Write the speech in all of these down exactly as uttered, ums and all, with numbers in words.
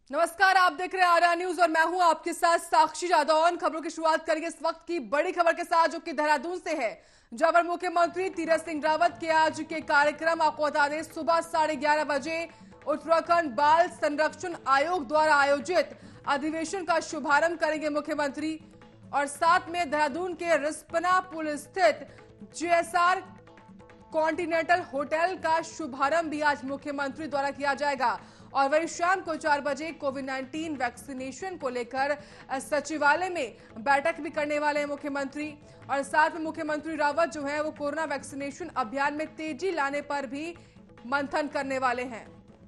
नमस्कार, आप देख रहे हैं आर्या न्यूज और मैं हूं आपके साथ साक्षी जादौन। खबरों की शुरुआत करेंगे इस वक्त की बड़ी खबर के साथ, जो कि देहरादून से है, जहां पर मुख्यमंत्री तीरथ सिंह रावत के आज के कार्यक्रम आपको बता दें सुबह साढ़े ग्यारह बजे उत्तराखंड बाल संरक्षण आयोग द्वारा आयोजित अधिवेशन का शुभारंभ करेंगे मुख्यमंत्री। और साथ में देहरादून के रिस्पना पुल स्थित जीएसआर कॉन्टिनेंटल होटल का शुभारंभ भी आज मुख्यमंत्री द्वारा किया जाएगा। और वहीं शाम को चार बजे कोविड नाइन्टीन वैक्सीनेशन को लेकर सचिवालय में बैठक भी करने वाले हैं मुख्यमंत्री। और साथ में मुख्यमंत्री रावत जो है वो कोरोना वैक्सीनेशन अभियान में तेजी लाने पर भी मंथन करने वाले हैं।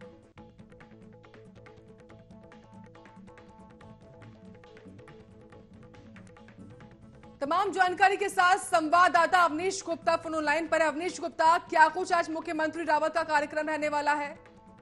तमाम जानकारी के साथ संवाददाता अवनीश गुप्ता फोन लाइन पर है। अवनीश गुप्ता, क्या कुछ आज मुख्यमंत्री रावत का कार्यक्रम रहने वाला है?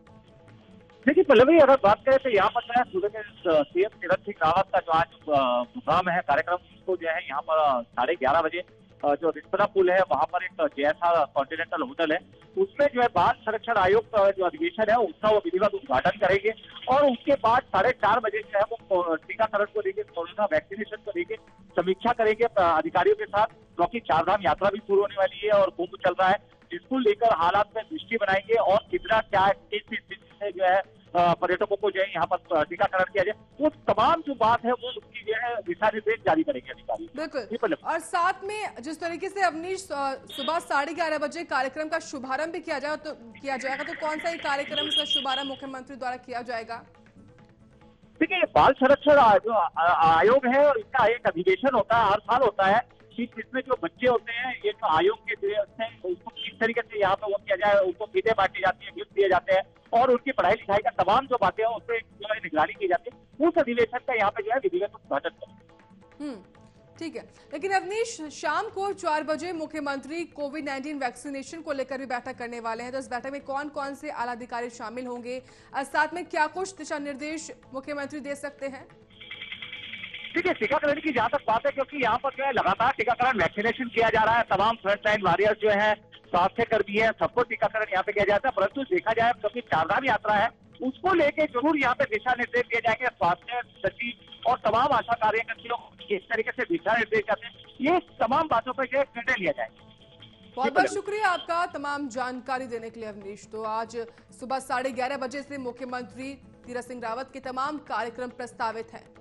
देखिए पल्लवी, अगर बात करें तो यहाँ पर जो है सूबे के सीएम तीरथ सिंह रावत का जो आज प्रोग्राम है, कार्यक्रम, उसको जो है यहाँ पर साढ़े ग्यारह बजे जो रिस्पना पुल है वहाँ पर एक जैसा कॉन्टिनेंटल होटल है, उसमें जो है बाल संरक्षण आयोग का जो अधिवेशन है उसका वो विधिवत उद्घाटन करेंगे। और उसके बाद साढ़े चार बजे जो है वो टीकाकरण को लेकर, कोरोना वैक्सीनेशन को लेकर समीक्षा करेंगे अधिकारियों के साथ, क्योंकि चारधाम यात्रा भी शुरू होने वाली है और कुंभ चल रहा है, जिसको लेकर हालात में दृष्टि बनाएंगे और कितना क्या किस स्थिति से जो है पर्यटकों को जो है यहाँ पर टीकाकरण किया जाए, वो तमाम जो बात है वो उसकी जो है दिशा निर्देश जारी करेंगे अधिकारी। बिल्कुल। और साथ में जिस तरीके से अवनीश सुबह साढ़े ग्यारह बजे कार्यक्रम का शुभारंभ भी किया जाए तो किया जाएगा, तो कौन सा ये कार्यक्रम का शुभारंभ मुख्यमंत्री द्वारा किया जाएगा? देखिए, बाल संरक्षण आयोग है और इसका एक अधिवेशन होता है, हर साल होता है, जिसमें जो बच्चे होते हैं एक आयोग के उसको किस तरीके से यहाँ पे वो किया जाए, उनको किटें बांटी जाती है, गिफ्ट दिए जाते हैं और उनकी पढ़ाई लिखाई का तमाम जो बातें हैं उस पर जो है निगरानी की जाती है। उस अधिवेशन का यहाँ पे जो है विधिवत उद्घाटन करेंगे। हम्म ठीक है, लेकिन अवनीश शाम को चार बजे मुख्यमंत्री कोविड नाइन्टीन वैक्सीनेशन को लेकर भी बैठक करने वाले हैं, तो इस बैठक में कौन कौन से आला अधिकारी शामिल होंगे और साथ में क्या कुछ दिशा निर्देश मुख्यमंत्री दे सकते हैं? देखिए, टीकाकरण की जहाँ तक बात है, क्योंकि यहाँ पर जो है लगातार टीकाकरण वैक्सीनेशन किया जा रहा है, तमाम फ्रंट लाइन वॉरियर्स जो है, स्वास्थ्य कर्मी है, सबको टीकाकरण यहाँ पे किया जाता है। परंतु देखा जाए क्योंकि चारधाम यात्रा है, उसको लेके जरूर यहाँ पे दिशा निर्देश दिए जाएंगे। स्वास्थ्य सचिव और तमाम आशा कार्यकर्तियों को किस तरीके से दिशा निर्देश जाते हैं, ये तमाम बातों पर जो है निर्णय लिया जाएगा। बहुत बहुत शुक्रिया आपका तमाम जानकारी देने के लिए अवनीश। तो आज सुबह साढ़े ग्यारह बजे से मुख्यमंत्री तीरथ सिंह रावत के तमाम कार्यक्रम प्रस्तावित हैं।